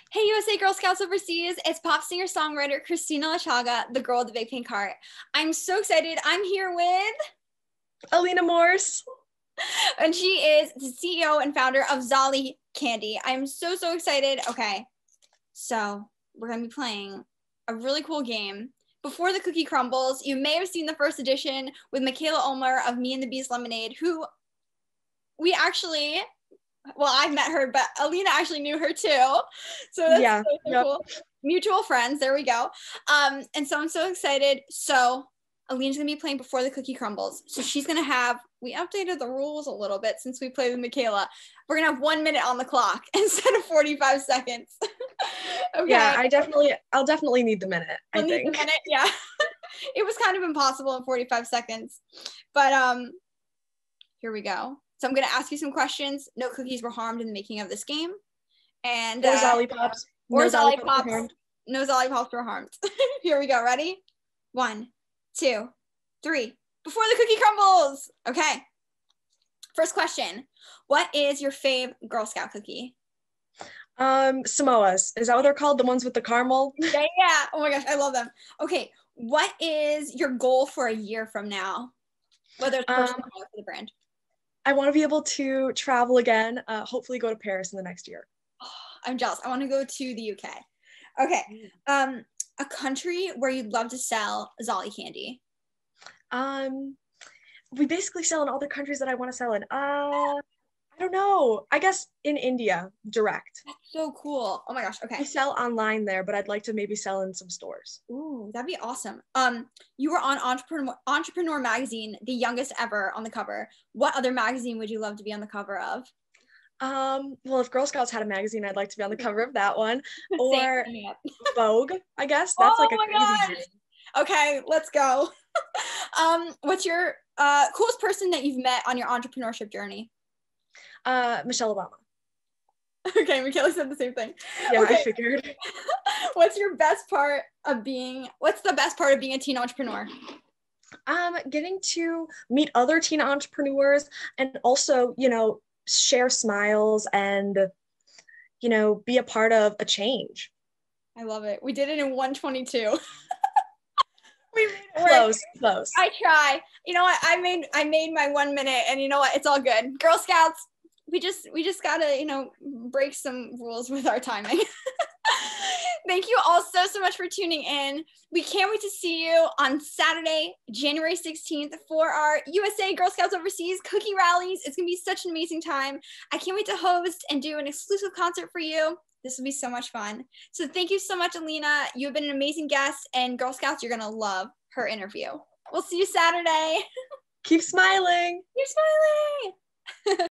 Hey USA Girl Scouts Overseas, it's pop singer-songwriter Christina Lachaga, the girl with the big pink heart. I'm so excited. I'm here with Alina Morse. and she is the CEO and founder of Zolly Candy. I'm so excited. Okay, so we're gonna be playing a really cool game. Before the cookie crumbles, you may have seen the first edition with Michaela Ulmer of Me and the Beast Lemonade, who we actually, well, I met her, but Alina actually knew her too. So that's so cool. Mutual friends, there we go. And so I'm so excited. So Alina's gonna be playing Before the Cookie Crumbles. So she's gonna have, we updated the rules a little bit since we played with Michaela. We're gonna have 1 minute on the clock instead of 45 seconds. Okay. Yeah, I'll definitely need the minute, I think. Need the minute, yeah. It was kind of impossible in 45 seconds. But here we go. So I'm gonna ask you some questions. No cookies were harmed in the making of this game. And or Zollipops. Or Zollipops. No Zollipops were harmed. Here we go. Ready? 1, 2, 3. Before the cookie crumbles. Okay. First question. What is your fave Girl Scout cookie? Samoas. Is that what they're called? The ones with the caramel? Yeah. Oh my gosh, I love them. Okay. What is your goal for a year from now? Whether it's personal or for the brand. I want to be able to travel again. Hopefully go to Paris in the next year. Oh, I'm jealous. I want to go to the UK. Okay. A country where you'd love to sell Zolly candy. We basically sell in all the countries that I want to sell in. I don't know. I guess in India, direct. That's so cool. Oh my gosh. Okay. We sell online there, but I'd like to maybe sell in some stores. Ooh, that'd be awesome. You were on Entrepreneur Magazine, the youngest ever, on the cover. What other magazine would you love to be on the cover of? Well, if Girl Scouts had a magazine, I'd like to be on the cover of that one. Or Vogue, I guess. That's like a crazy name. Okay, let's go. What's your coolest person that you've met on your entrepreneurship journey? Michelle Obama. Okay, Michaela said the same thing. Yeah, okay. I figured. What's the best part of being a teen entrepreneur? Getting to meet other teen entrepreneurs and also, share smiles and, be a part of a change. I love it. We did it in 1:22. We made it close. I try. You know what? I made my 1 minute, and you know what? It's all good. Girl Scouts, we just gotta, break some rules with our timing. Thank you all so much for tuning in. We can't wait to see you on Saturday, January 16th for our USA Girl Scouts Overseas cookie rallies. It's gonna be such an amazing time. I can't wait to host and do an exclusive concert for you. This will be so much fun. So thank you so much, Alina. You've been an amazing guest, and Girl Scouts, you're gonna love her interview. We'll see you Saturday. Keep smiling. Keep smiling.